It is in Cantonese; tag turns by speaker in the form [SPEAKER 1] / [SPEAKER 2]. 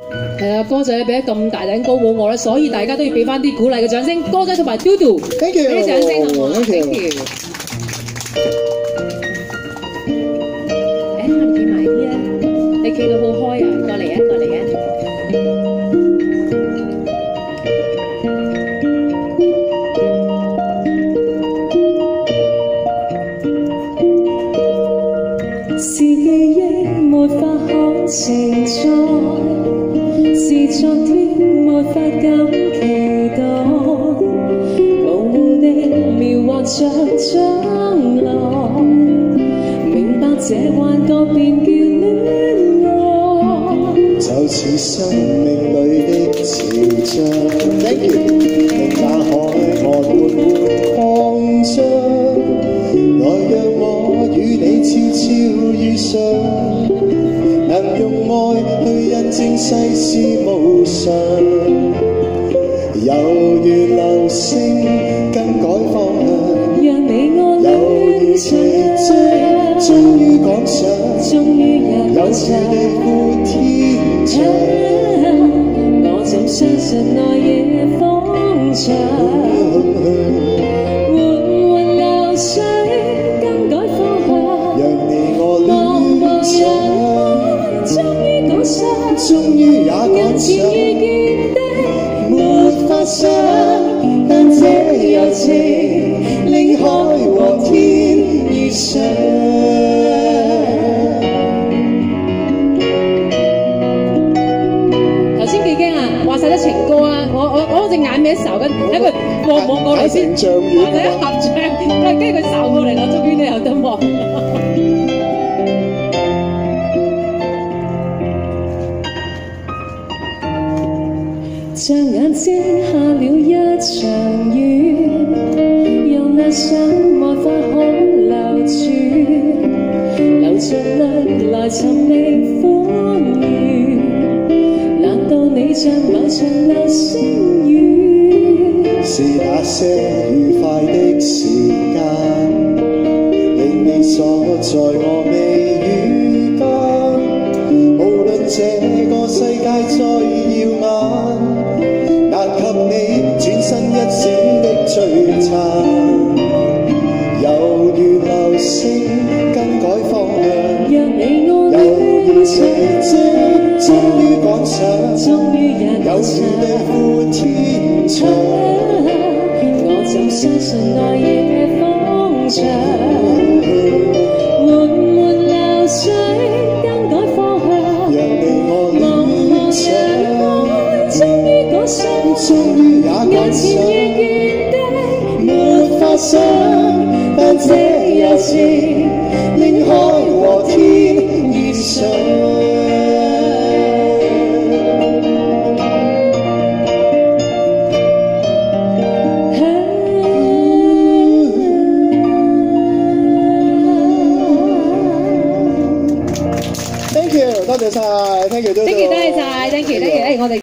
[SPEAKER 1] 係啊，歌仔俾咗咁大頂高帽我咧，所以大家都要俾翻啲鼓勵嘅掌聲。歌仔同埋 Dodo，Thank you， 俾啲掌聲好唔好 ？Thank you。誒，我哋企埋啲啊，你企到好開啊，過嚟啊，過嚟啊！是記憶沒法可承載，是昨天沒法敢期待，模糊地描畫着將來，明白這幻覺便叫戀愛，就似生命裏的潮漲，令那海岸緩緩擴張，來讓我與你悄悄遇上，能用愛去印證世事無常，猶如流星更改方向，讓你我猶如奇蹟終於趕上，有時地闊天長，我怎相信愛野風長，緩流水更改方向，讓你我戀上，終於也趕上，沒法想，但這柔情令海和天遇上。頭先幾驚啊！話晒啲情歌啊！我隻眼尾睄緊，睇佢望過嚟先，係咪一合唱？跟住佢睄過嚟，我終於都有得望。像眼睛下了一場雨，讓那想沒法可留住，流着淚來尋覓歡愉，難道你像某場流星雨？是那些愉快的時間，令你鎖在我眉宇間，無論這個世界再耀眼，難及你轉身一閃的璀璨，猶如流星更改方向，讓你我猶如奇蹟終於趕上，有時地闊天長，我怎相信愛野風長，緩流水更改方向，讓你我戀上，終於趕上，眼前遇見的沒法想，但這柔情令海和天遇上。Thank you， 多謝晒 ，Thank you， 多謝晒 ，Thank you， 我哋。